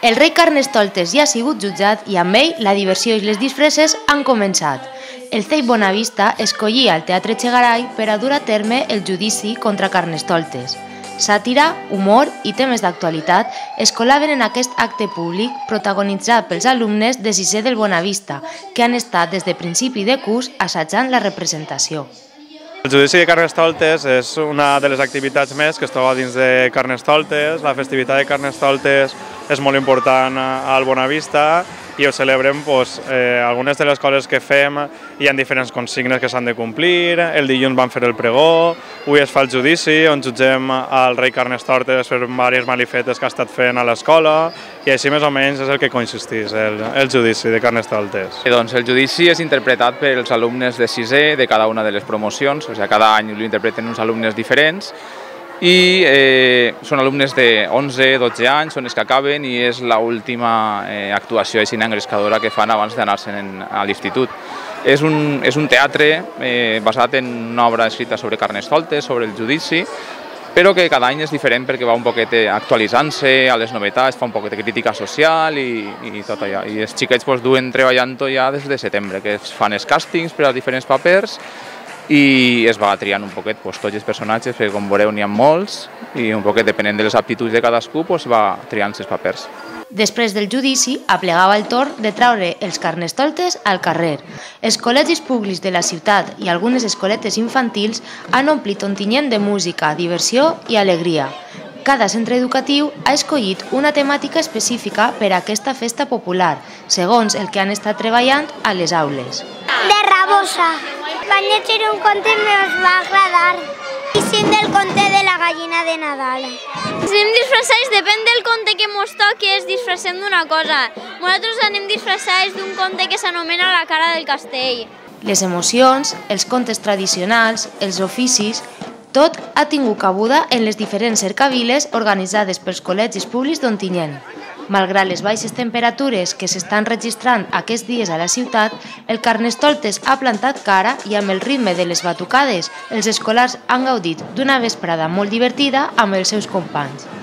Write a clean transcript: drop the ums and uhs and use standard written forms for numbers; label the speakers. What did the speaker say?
Speaker 1: El rei Carnestoltes ja ha sigut jutjat i amb ell la diversió i les disfresses han començat. El CEIP Bonavista escollia el Teatre Echegaray per a dur a terme el judici contra Carnestoltes. Sàtira, humor i temes d'actualitat es colaven en aquest acte públic protagonitzat pels alumnes de sisè del Bonavista, que han estat des de principi de curs assajant la representació.
Speaker 2: El judici de Carnestoltes és una de les activitats més que es troba dins de Carnestoltes. La festivitat de Carnestoltes és molt important al Bonavista i ho celebrem algunes de les coses que fem. Hi ha diferents consignes que s'han de complir. El dilluns vam fer el pregó, avui es fa el judici on jutgem al rei Carnestoltes per diverses malifetes que ha estat fent a l'escola i així més o menys és el que consisteix el judici de Carnestoltes.
Speaker 3: Doncs el judici és interpretat pels alumnes de sisè de cada una de les promocions, o sigui, cada any l'interpreten uns alumnes diferents i són alumnes de 11, 12 anys, són els que acaben i és l'última actuació així engrescadora que fan abans d'anar-se'n a l'institut. És un teatre basat en una obra escrita sobre Carnestoltes, sobre el judici, però que cada any és diferent perquè va un poquet actualitzant-se a les novetats, fa un poquet de crítica social i tot allò. I els xiquets duen treballant-ho ja des de setembre, que es fan els càstings per a diferents papers i es va triant un poquet tots els personatges, perquè com veureu n'hi ha molts i un poquet depenent de les aptituds de cadascú va triant els papers.
Speaker 1: Després del judici, aplegava el torn de traure els Carnestoltes al carrer. Els col·legis públics de la ciutat i algunes escoletes infantils han omplit Ontinyent de música, diversió i alegria. Cada centre educatiu ha escollit una temàtica específica per a aquesta festa popular, segons el que han estat treballant a les aules.
Speaker 4: De Rabosa. Van llegir un conte i ens va agradar. I sim del conte de la gallina de Nadal.
Speaker 5: Si anem disfressats, depèn del conte que ens toqui, es disfressem d'una cosa. Nosaltres anem disfressats d'un conte que s'anomena La cara del castell.
Speaker 1: Les emocions, els contes tradicionals, els oficis, tot ha tingut cabuda en les diferents cercaviles organitzades pels col·legis públics d'Ontinyent. Malgrat les baixes temperatures que s'estan registrant aquests dies a la ciutat, el Carnestoltes ha plantat cara i amb el ritme de les batucades, els escolars han gaudit d'una vesprada molt divertida amb els seus companys.